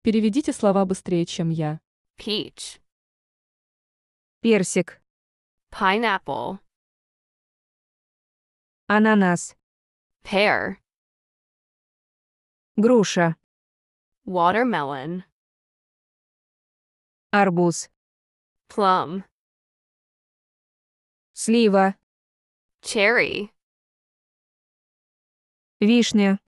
Переведите слова быстрее, чем я. peach, персик, pineapple, ананас, pear, груша, watermelon, арбуз, plum, слива, cherry, вишня,